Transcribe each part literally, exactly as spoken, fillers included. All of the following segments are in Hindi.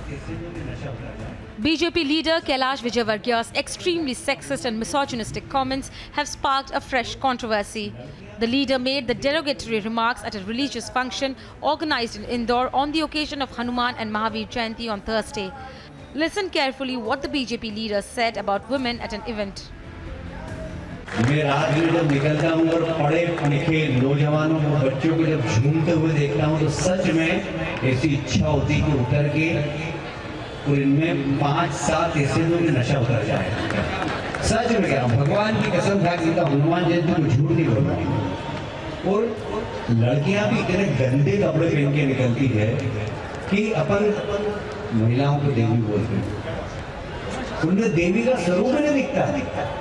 B J P leader Kailash Vijayvargiya's extremely sexist and misogynistic comments have sparked a fresh controversy. The leader made the derogatory remarks at a religious function organized in Indore on the occasion of Hanuman and Mahavir Jayanti on Thursday. Listen carefully what the B J P leader said about women at an event. मैं रात में जब निकलता हूँ और पढ़े लिखे नौजवानों को बच्चों को जब झूमते हुए देखता हूँ तो सच में ऐसी इच्छा होती कि उतर के और इनमें पांच सात ऐसे लोग नशा उतर जाए। सच में कह रहा हूँ, भगवान की कसम खा के हनुमान जयंती को झूठ नहीं बोलूंगा। और लड़कियां भी इतने गंदे कपड़े पहन के निकलती है कि अपन महिलाओं को देवी बोलते हैं, उनमें देवी का स्वरूप नहीं दिखता,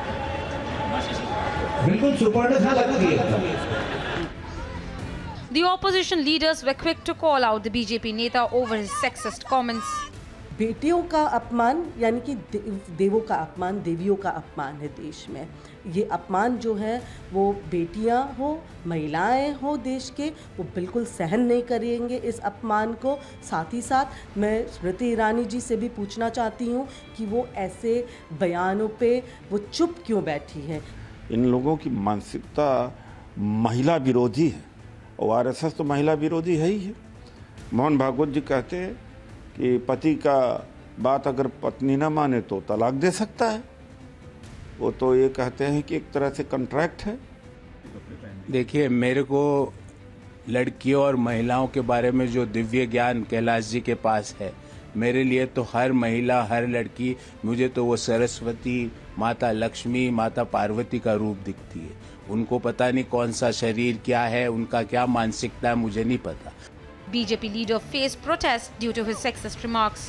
बिल्कुल सुपर्ण सा लगती है। The opposition leaders were quick to call out the B J P नेता over his sexist comments. बेटियों का अपमान यानी कि देवों का अपमान, देवियों का अपमान है देश में। ये अपमान जो है वो बेटियां हो, महिलाएं हो देश के, वो बिल्कुल सहन नहीं करेंगे इस अपमान को। साथ ही साथ मैं स्मृति ईरानी जी से भी पूछना चाहती हूँ कि वो ऐसे बयानों पे वो चुप क्यों बैठी हैं। इन लोगों की मानसिकता महिला विरोधी है और आर एस एस तो महिला विरोधी है ही है। मोहन भागवत जी कहते हैं कि पति का बात अगर पत्नी ना माने तो तलाक दे सकता है। वो तो ये कहते हैं कि एक तरह से कॉन्ट्रैक्ट है। देखिए, मेरे को लड़कियों और महिलाओं के बारे में जो दिव्य ज्ञान कैलाश जी के पास है, मेरे लिए तो हर महिला, हर लड़की, मुझे तो वो सरस्वती, माता लक्ष्मी, माता पार्वती का रूप दिखती है। उनको पता नहीं कौन सा शरीर क्या है, उनका क्या मानसिकता है, मुझे नहीं पता। B J P leader faced protest due to his sexist remarks.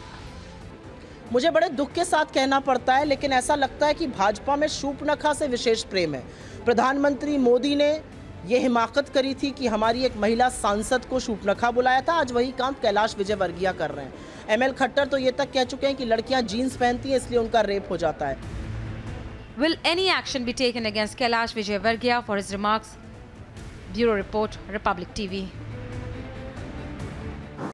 मुझे बड़े दुख के साथ कहना पड़ता है, लेकिन ऐसा लगता है कि भाजपा में शूर्पणखा से विशेष प्रेम है। प्रधानमंत्री मोदी ने ये हिमाकत करी थी कि हमारी एक महिला सांसद को शूर्पणखा बुलाया था, आज वही काम कैलाश विजयवर्गीय कर रहे हैं। एम एल खट्टर तो ये तक कह चुके हैं कि लड़कियां जीन्स पहनती हैं इसलिए उनका रेप हो जाता है। Will any action be taken against Kailash Vijayvargiya for his remarks? Bureau Report, Republic T V.